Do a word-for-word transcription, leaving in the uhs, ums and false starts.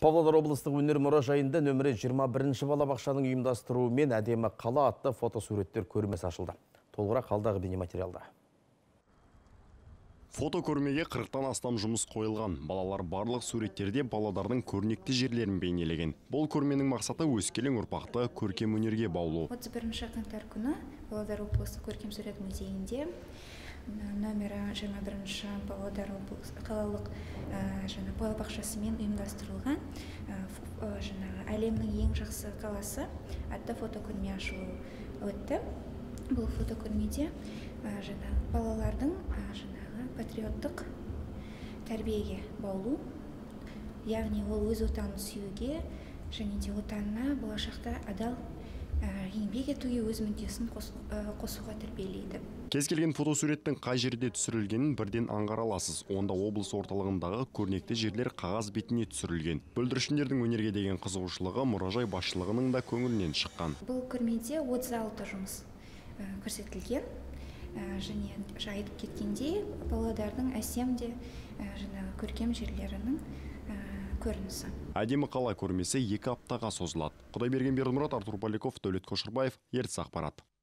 Павлодар облыстық өнер мұражайында нөмірі жиырма бірінші балабақшаның ұйымдастыруымен әдемі қала атты фотосуреттер көрмесі ашылды. Толығырақ алдағы бейнематериалда. Фото көрмеге қырықтан астам жұмыс қойылған. Балалар барлық суреттерде Павлодардың көрнекті жерлерін бейнелеген. Бұл көрменің мақсаты өскелең ұрпақты көркем өнерге баулу. отыз бірінші қаңтар күні Павлодар облыстық көркем сурет музейінде нөмірі жиырма бірінші Павлодар қалалық жаңа балабақшасымен ұйымдастырылған жаңағы әлемнің ең жақсы қаласы атты фотокөрме ашылу өтті. Бұл фотокөрмеде жаңа балалардың жаңағы патриоттық тәрбиеге баулу, яғни ол өз отанын сүюге және де отанына болашақта адал еңбек етуге өз мүддесін қосуға тәрбиелейді. Кез келген фотосуреттің қай жерде түсірілгенін бірден аңғара аласыз. Онда облыс орталығындағы көрнекті жерлер қағаз бетіне түсірілген. Бүлдіршіндердің өнерге деген қызығушылығы мұражай басшылығының да көңілінен шыққан. Бұл көрмеде отыз алты жұмыс көрсетілген. Және айтып кеткендей, Павлодардың әсем де жаңағы көркем жерлерінің көрінісі. Әдемі қала көрмесі екі аптаға созылады. Құдайберген Бердімұрат, Артур Поляков, Дәулет Қошырбаев, Ертіс ақпарат.